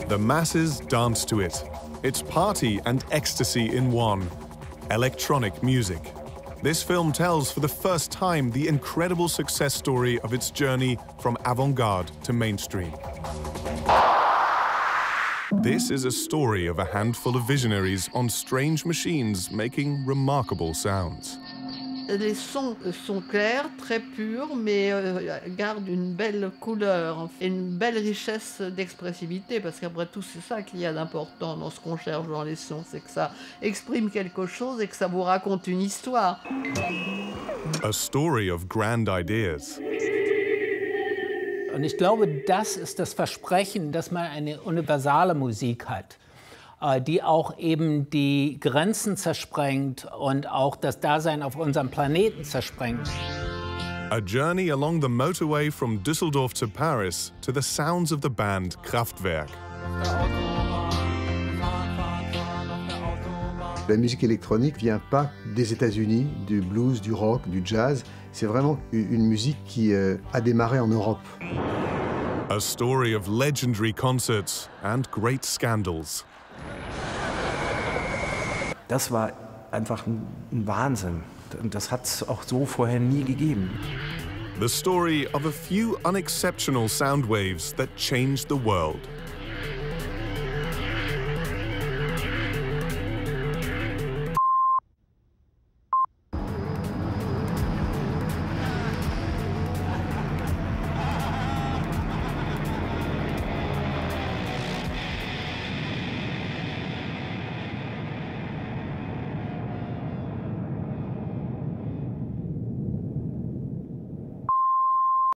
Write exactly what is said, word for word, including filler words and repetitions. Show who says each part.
Speaker 1: The masses dance to it. It's party and ecstasy in one. Electronic music. This film tells for the first time the incredible success story of its journey from avant-garde to mainstream. This is a story of a handful of visionaries on strange machines making remarkable sounds.
Speaker 2: Les sons sont clairs, très purs, mais euh, gardent une belle couleur et une belle richesse d'expressivité, parce qu'après tout, c'est ça qu'il y a d'important dans ce qu'on cherche dans les sons, c'est que ça exprime quelque chose et que ça vous raconte une histoire.
Speaker 1: A story of grand ideas.
Speaker 3: Und ich glaube, das ist das Versprechen, dass man eine universale Musik hat, die auch eben die Grenzen zersprengt und auch das Dasein auf unserem Planeten zersprengt.
Speaker 1: A journey along the motorway from Düsseldorf to Paris to the sounds of the band Kraftwerk.
Speaker 4: La musique électronique vient pas des États-Unis, du blues, du rock, du jazz. C'est vraiment une musique qui euh, a démarré en Europe.
Speaker 1: A story of legendary concerts and great scandals.
Speaker 5: Das war einfach ein Wahnsinn. Und das hat es auch so vorher nie gegeben.
Speaker 1: The story of a few unexceptional sound waves that changed the world.